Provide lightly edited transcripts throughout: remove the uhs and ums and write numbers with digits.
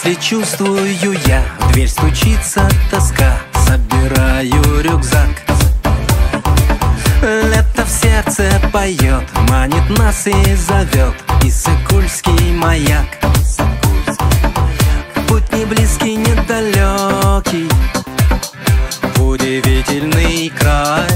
Если чувствую я, в дверь стучится тоска, собираю рюкзак. Лето в сердце поет, манит нас и зовет Иссык-Кульский маяк. Путь не близкий, не далекий, в удивительный край.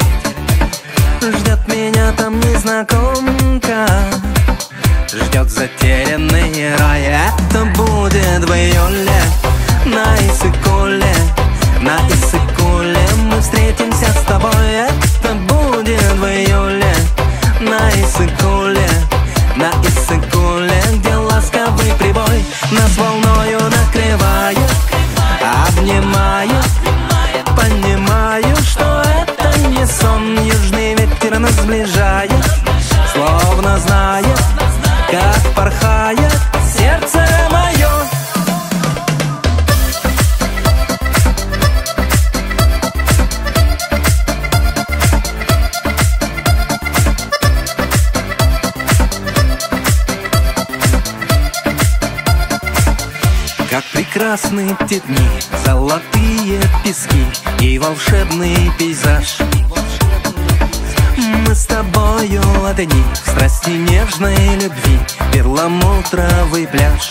Ждет меня там незнакомка, ждет затерянный рай. Это будет в июле на Иссык-Куле, на Иссык-Куле мы встретимся с тобой. Это будет в июле на Иссык-Куле, на Иссык-Куле, где ласковый прибой нас волною накрывает, обнимает. Понимаю, что это не сон, южный ветер нас сближает, словно знает, как порхает сердце мое. Как прекрасны те дни, золотые пески и волшебный пейзаж. Мы с тобою одни в страсти нежной любви, перламутровый пляж.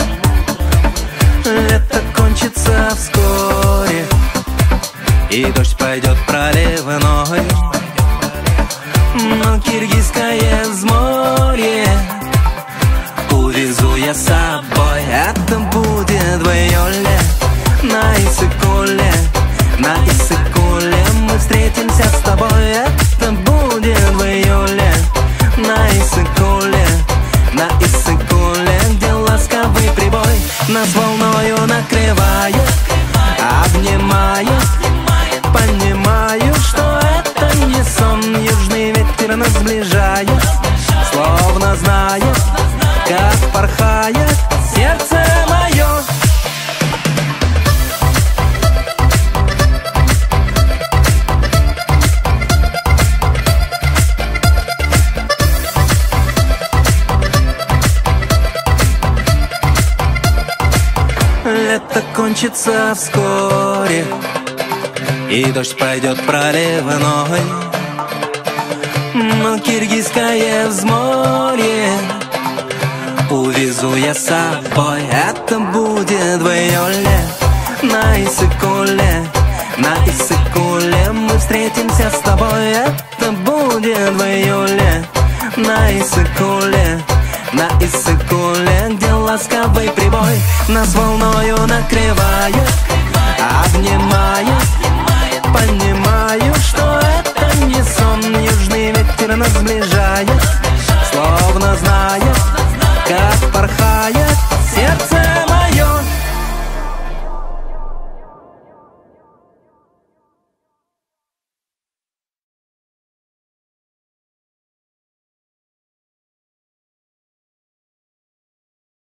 Лето кончится вскоре, и дождь пойдет проливной, но киргизское взморье увезу я с собой. Это будет в июле на Иссык-Куле, на Иссык-Куле мы встретимся с тобой. Это будет в июле на Иссык-Куле, на Иссык-Куле, где ласковый прибой нас волною накрывает, обнимает. Понимаю, что это не сон, южный ветер нас сближает, словно знает, как порхает сердце мое. Лето кончится вскоре, и дождь пойдет проливной, но киргизское взморье увезу я с собой. Это будет в июле на Иссык-Куле, на Иссык-Куле мы встретимся с тобой. Это будет в июле на Иссык-Куле, на Иссык-Куле, где ласковый прибой нас волною накрывает, обнимает. Понимаю, что это не сон, южный ветер нас сближает, словно знает,